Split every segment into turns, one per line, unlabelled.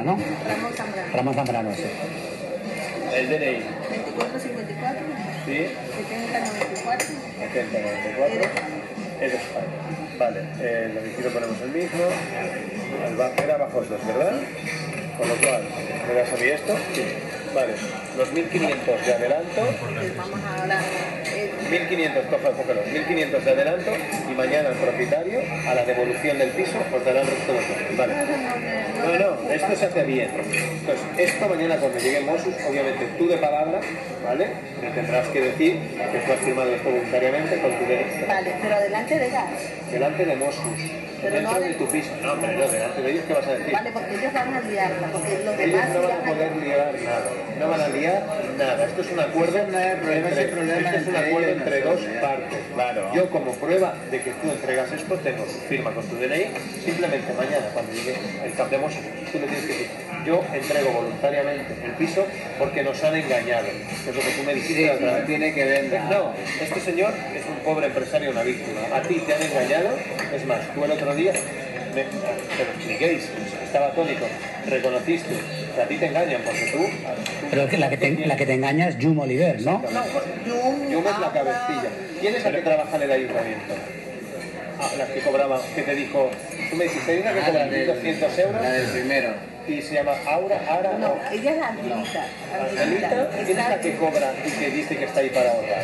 ¿no?
Ramón Zambrano.
Ramón Zambrano, sí.
El DNI.
2454.
Sí.
7094.
7094. Es de España. Vale, el domicilio ponemos el mismo. Era bajo dos, ¿verdad? Con lo cual, ¿me das a mí esto? Sí. Vale, los 1500 de adelanto.
Vamos ahora.
1500, cógelo, 1500 de adelanto y mañana el propietario, a la devolución del piso, os dará el resto de los bienes. Vale. No, esto se hace bien. Entonces, esto mañana cuando llegue Mossos, obviamente tú de palabra, ¿vale? Me tendrás que decir que tú has firmado esto voluntariamente con tu DNI.
Vale, pero delante de gas.
Delante de Mossos.
Pero
Dentro
no
de tu piso. No, pero no, delante de ellos, ¿qué vas a decir?
Vale, porque ellos van a liarla, porque los
Ellos
demás
no van a poder liar nada. No van a liar nada. Esto es un acuerdo, entre dos partes. Claro. Yo como prueba de que tú entregas esto, tengo su firma con tu DNI. Simplemente mañana, cuando llegue el cap de Mossos, tú le tienes que decir, yo entrego voluntariamente el piso porque nos han engañado. Que es lo que tú me dijiste otra vez.
Tiene que vender.
No, este señor es un pobre empresario, una víctima. A ti te han engañado. Es más, tú el otro día te lo expliquéis, estaba atónico, reconociste que a ti te engañan porque tú...
Pero la que te engaña es Jum Oliver, ¿no?
Jum es la cabecilla. ¿Quién es la que trabaja en el ayuntamiento? La que cobraba, que te dijo... Tú me dijiste, hay una que cobra 1.200 euros.
La del primero.
Y se llama Aura.
No, ella es la Angelita.
Angelita, ¿quién es la que cobra y que dice que está ahí para ahorrar?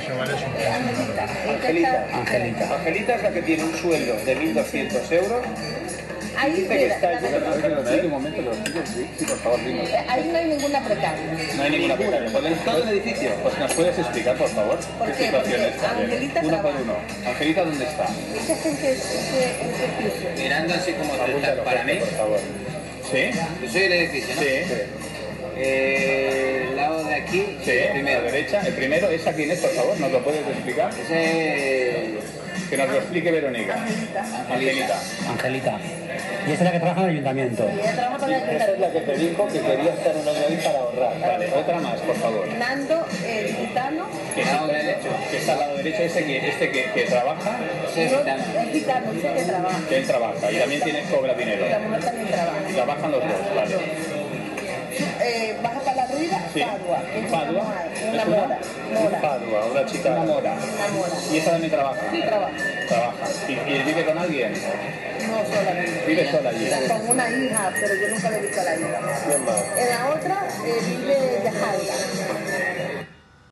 Angelita.
Angelita es la que tiene un sueldo de 1.200 euros.
Ahí,
Dice que está ahí.
Un momento, sí, por favor, dime.
ahí no hay ninguna precaria.
No hay ninguna precaria. ¿En todo el edificio? Pues nos puedes explicar, por favor,
¿Por
qué
qué?
situación
Porque
está.
Angelita
Uno por
trabaja.
uno. Angelita, ¿dónde está?
Esa gente es piso.
Mirando así como
Apúntalo,
para mí.
por favor.
¿Sí? Yo soy el edificio, ¿no?
Sí.
El lado de aquí,
Sí,
primero.
a la derecha. El primero, ¿esa quién es, por favor? ¿Nos lo puedes explicar?
Ese...
Que nos lo explique Verónica. Angelita.
Angelita. Y esa es la que trabaja en el ayuntamiento.
Y ella trabaja para el
Esa es la
ayuntamiento.
que te dijo que quería estar un año ahí para ahorrar.
Vale, otra más, por favor.
Nando, el gitano.
Que está al lado derecho, que trabaja,
Ese es
No,
gitano.
el gitano, dice que trabaja.
que él trabaja y también cobra dinero.
La mujer también trabaja.
Y trabajan los dos, vale.
Baja para la ruida,
Sí.
Padua. Es
Padua.
Una
¿Es
mora. Mora.
Padua, una chica.
Una mora.
Una mora.
Y esa también trabaja.
Sí, trabaja.
Trabaja. ¿Y vive con alguien?
No solamente.
Vive sola allí.
Con una hija, pero yo nunca le he visto a la hija.
¿Quién más?
En la otra vive Yajaira.